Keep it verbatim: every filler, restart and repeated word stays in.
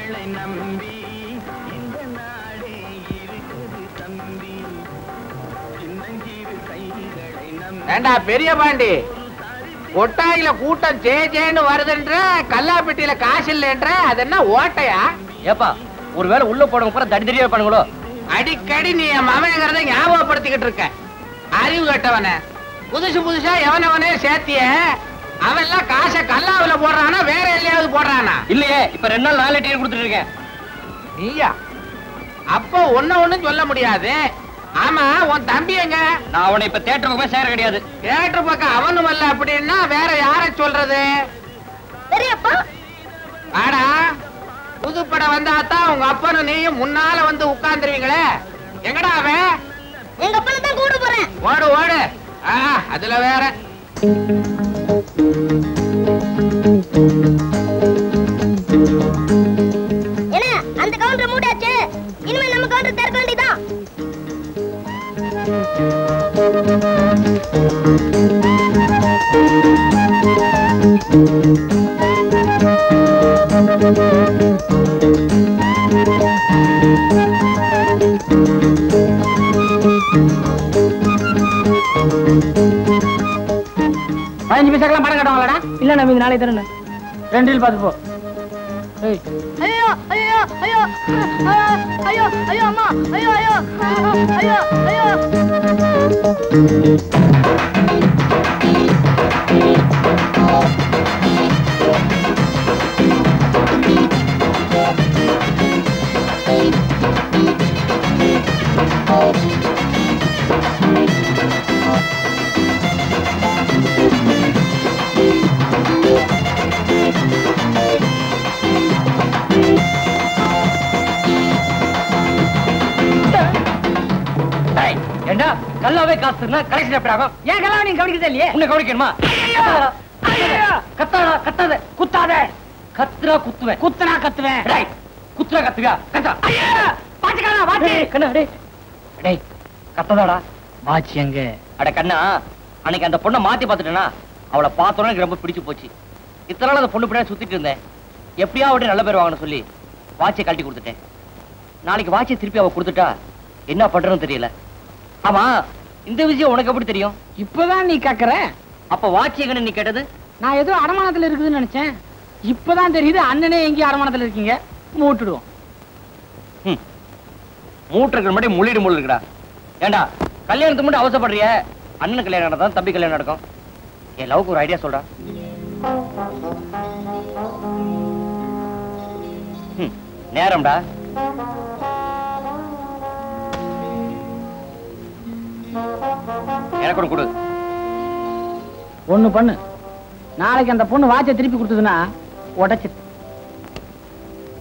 ஏண்டா பெரிய பாண்டி, கொட்டாயில கூட்டம் ஜே ஜேன்னு வருதுன்ற, கல்லாப்பெட்டியில காசு இல்லைன்ற, அது என்ன ஓட்டையா? ஏப்பா ஒருவேளை உள்ள போடுங்க பூரா தடி தடியா பண்ணுங்களோ? அடிக்கடி நீ என் மகங்கிறத ஞாபகப்படுத்திக்கிட்டு இருக்க. அறிவு கட்டவன புதுசு புதுசா எவனவனே சேர்த்திய, அவன் எல்லாம் காசை கல்லாவில போடுறானா வேற எல்லையாவது போடுறானா? இல்லையே, இப்ப ரெண்டு நாள் நாலு டிக்கெட் கொடுத்துட்டு இருக்கேன். நீயா? அப்போ ஒன்ன ஒண்ணும் சொல்ல முடியாது. ஆமா, உன் தம்பி எங்க? நான் அவனை இப்ப தியேட்டர் பக்கம் சேர கிடையாது. தியேட்டர் பக்கம் அவனும் வரல அப்படின்னா வேற யார சொல்றது? பெரியப்பா ஆடா, புதுப்படம் வந்தாத்தான் உங்க அப்பனும் நீயும் முன்னால வந்து உட்கார்ந்துருவீங்களே. எங்கடா அவன்? எங்க அப்பனை தான் கூட போறேன். ஓடு ஓடு. ஆ, அதுல வேற. என்ன அந்த கவுண்டர் மூடாச்சு, இனிமே நம்ம கவுண்டர் திறக்க வேண்டியதான். பதினஞ்சு பைசாக்கெல்லாம் பணம் கட்டுவாங்களா? இல்ல நம்ம நாளை தரணும். ரெண்டு பார்த்து போ. ஐயோ ஐயோ ஐயோ ஐயோ ஐயோ அம்மா, ஐயோ ஐயோ ஐயோ ஐயோ. ஏண்டா கல்லாவே காசுனா கலெக்ஷன் எப்படி ஆகும்? ஏன் கல்லா நீங்க கவனிக்கிறதே இல்லையே? உன்னை கவனிக்கணுமா? கத்தாடா, கத்தாத, குத்தாத. கத்துறா குத்துவேன், குத்துனா கத்துவேன். டேய் குத்துறா கத்துவா, கத்தா. ஐயா பாத்துக்கடா, வாச்சி கண்ணா. டேய் டேய் கத்ததாடா, வாச்சி எங்க? அட கண்ணா, அன்னைக்கு அந்த பொண்ணை மாத்தி பாத்துட்டேனா, அவளை பார்த்தோன்னே எனக்கு ரொம்ப பிடிச்சு போச்சு. இத்தனை நாள் அந்த பொண்ணு பின்னாடி சுத்திட்டு இருந்தேன். எப்படியா அவட்ட நல்ல பேர் வாங்கன்னு சொல்லி வாட்சியை கழட்டி கொடுத்துட்டேன். நாளைக்கு வாட்சியை திருப்பி அவ கொடுத்துட்டா என்ன பண்றதுன்னு தெரியல. ஆமா, இந்த விஷயம் உனக்கு எப்படி தெரியும்? இப்பதான் நீ கேக்குற. அப்ப வாட்சி எங்கன்னு நீ கேட்டது? நான் ஏதோ அடமானத்துல இருக்குதுன்னு நினைச்சேன். இப்பதான் தெரியுது அண்ணனே எங்கேயும் அடமானத்துல இருக்கீங்க. மூட்டுடுவோம். மூட்டு இருக்கிற மட்டும் முள்ளிடு முள் இருக்குடா. ஏண்டா கல்யாணத்துக்கு மட்டும் அவசரப்படுறிய? அண்ணன் கல்யாணம் நடந்தா தம்பி கல்யாணம் நடக்கும். என் லவ்க்கு ஒரு ஐடியா சொல்றா. நேரம்டா. எனக்கு ஒண்ணு கொடு. ஒண்ணு பண்ணு, நாளைக்கு அந்த பொண்ணு வாட்சை திருப்பி கொடுத்ததுன்னா உடைச்சு